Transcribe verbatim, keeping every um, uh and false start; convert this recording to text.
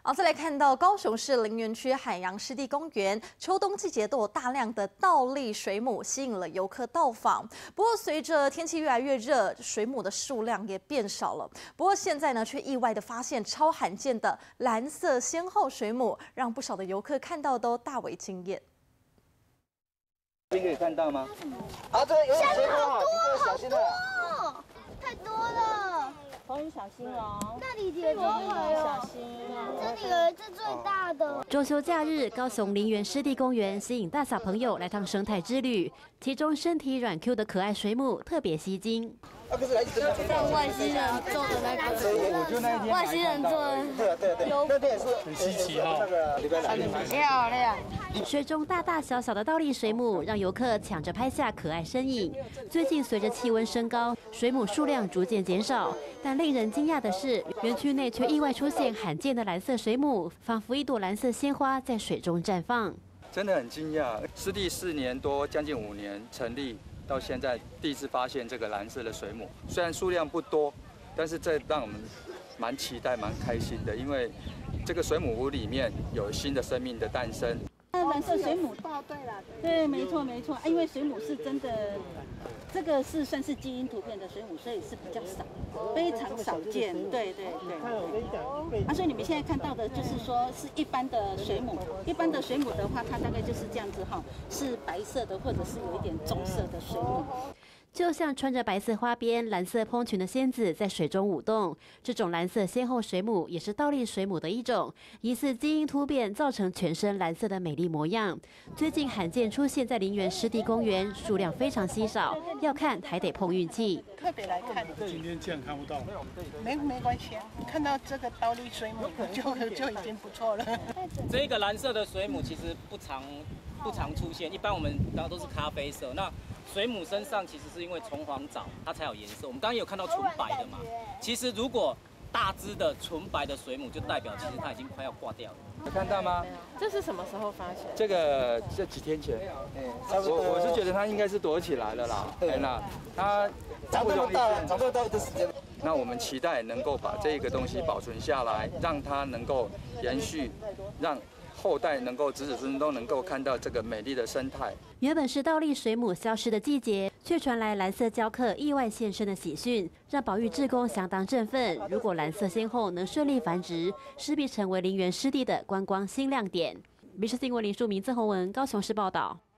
好，再来看到高雄市林园区海洋湿地公园，秋冬季节都有大量的倒立水母，吸引了游客到访。不过，随着天气越来越热，水母的数量也变少了。不过现在呢，却意外的发现超罕见的蓝色仙后水母，让不少的游客看到都大为惊艳。 这可以看到吗？ 啊，这有点多， 好多小心了， 太多了。 黄鱼小心哦， 那里也多小心哦。 这里有一只最大的。 中秋假日，高雄林园湿地公园吸引大小朋友来趟生态之旅，其中身体软 Q 的可爱水母特别吸睛。 啊，可是来像外星人做的那个， 我就那一天外星人做的， 对对对，那天也是很稀奇哈。 那个礼拜来的， 漂亮。 水中大大小小的倒立水母，让游客抢着拍下可爱身影。最近随着气温升高，水母数量逐渐减少，但令人惊讶的是，园区内却意外出现罕见的蓝色水母，仿佛一朵蓝色鲜花在水中绽放。 真的很惊讶，湿地四年多，将近五年成立。 到现在第一次发现这个蓝色的水母，虽然数量不多，但是这让我们蛮期待、蛮开心的，因为这个水母屋里面有新的生命的诞生。 蓝色水母，哦，对了，对，没错没错，因为水母是真的，这个是算是基因突变的水母，所以是比较少，非常少见。对对对。啊，所以你们现在看到的就是说是一般的水母，一般的水母的话，它大概就是这样子哈，是白色的或者是有一点棕色的水母。 就像穿着白色花边、蓝色蓬裙的仙子在水中舞动，这种蓝色仙后水母也是倒立水母的一种，疑似基因突变造成全身蓝色的美丽模样。最近罕见出现在林园湿地公园，数量非常稀少，要看还得碰运气。 特别来看， 今天这样看不到， 没没关系，看到这个倒立水母就就已经不错了。 这个蓝色的水母其实不常不常出现，一般我们刚刚都是咖啡色。那 水母身上其实是因为虫黄藻，它才有颜色。我们刚刚有看到纯白的嘛，其实如果大只的纯白的水母，就代表其实它已经快要挂掉了。 有看到吗？ 这是什么时候发现？ 这个这几天前，我我是觉得它应该是躲起来了啦。哎那它长这么大，长这么大的时间。 那我们期待能够把这个东西保存下来，让它能够延续，让 后代能够子子孙孙都能够看到这个美丽的生态。 原本是倒立水母消失的季节，却传来蓝色礁客意外现身的喜讯，让保育志工相当振奋。如果蓝色仙后能顺利繁殖，势必成为林园湿地的观光新亮点。民视新闻林淑明、曾宏文高雄市报道。